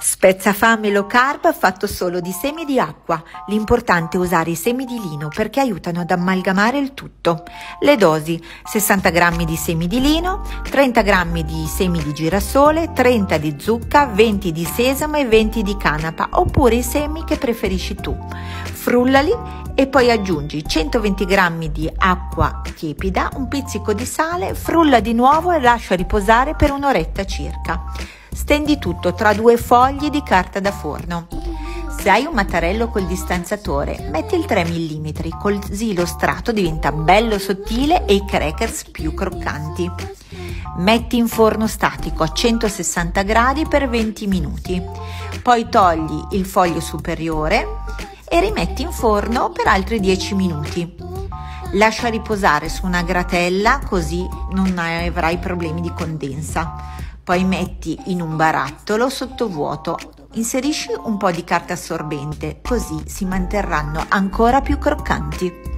Spezzafame low carb fatto solo di semi di acqua. L'importante è usare i semi di lino perché aiutano ad amalgamare il tutto. Le dosi: 60 g di semi di lino, 30 g di semi di girasole, 30 di zucca, 20 di sesamo e 20 di canapa, oppure i semi che preferisci tu. Frullali e poi aggiungi 120 g di acqua tiepida, un pizzico di sale, frulla di nuovo e lascia riposare per un'oretta circa. Stendi tutto tra due fogli di carta da forno. Se hai un mattarello col distanziatore, metti il 3 mm, così lo strato diventa bello sottile e i crackers più croccanti. Metti in forno statico a 160 gradi per 20 minuti. Poi togli il foglio superiore e rimetti in forno per altri 10 minuti. Lascia riposare su una gratella così non avrai problemi di condensa. Poi metti in un barattolo sottovuoto, inserisci un po' di carta assorbente, così si manterranno ancora più croccanti.